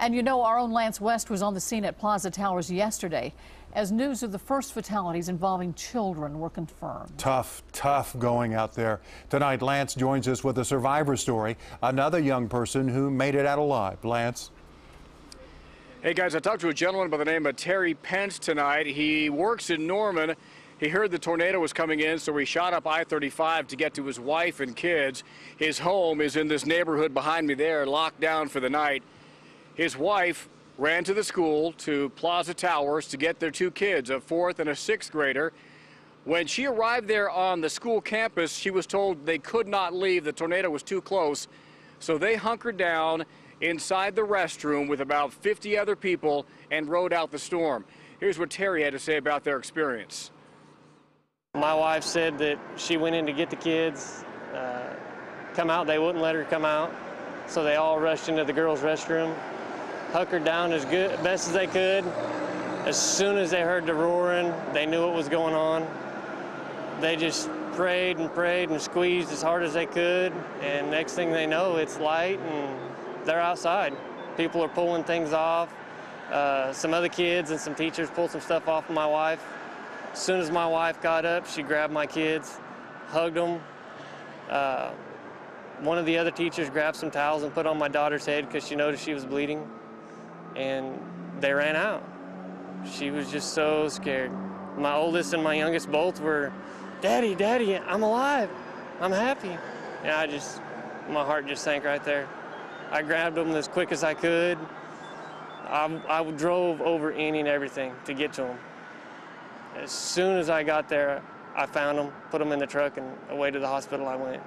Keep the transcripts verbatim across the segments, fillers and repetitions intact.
And you know, our own Lance West was on the scene at Plaza Towers yesterday as news of the first fatalities involving children were confirmed. Tough, tough going out there. Tonight, Lance joins us with a survivor story, another young person who made it out alive. Lance. Hey guys, I talked to a gentleman by the name of Terry Pence tonight. He works in Norman. He heard the tornado was coming in, so he shot up I thirty-five to get to his wife and kids. His home is in this neighborhood behind me there, locked down for the night. His wife ran to the school, to Plaza Towers, to get their two kids, a fourth and a sixth grader. When she arrived there on the school campus, she was told they could not leave. The tornado was too close. So they hunkered down inside the restroom with about fifty other people and rode out the storm. Here's what Terry had to say about their experience. My wife said that she went in to get the kids, uh, come out, they wouldn't let her come out, so they all rushed into the girls' restroom, hunkered down as good, best as they could. As soon as they heard the roaring, they knew what was going on. They just prayed and prayed and squeezed as hard as they could, and next thing they know, it's light and they're outside. People are pulling things off. Uh, some other kids and some teachers pulled some stuff off of my wife. As soon as my wife got up, she grabbed my kids, hugged them. Uh, one of the other teachers grabbed some towels and put on my daughter's head because she noticed she was bleeding, and they ran out. She was just so scared. My oldest and my youngest both were, "Daddy, Daddy, I'm alive. I'm happy." And I just, my heart just sank right there. I grabbed them as quick as I could. I, I drove over any and everything to get to them. As soon as I got there, I found them, put them in the truck, and away to the hospital I went.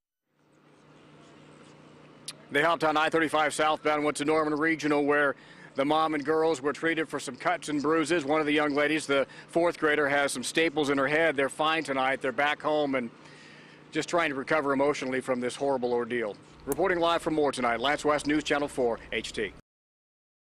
They hopped on I thirty-five southbound, went to Norman Regional, where the mom and girls were treated for some cuts and bruises. One of the young ladies, the fourth grader, has some staples in her head. They're fine tonight. They're back home and just trying to recover emotionally from this horrible ordeal. Reporting live for more tonight, Lance West, News Channel four H T.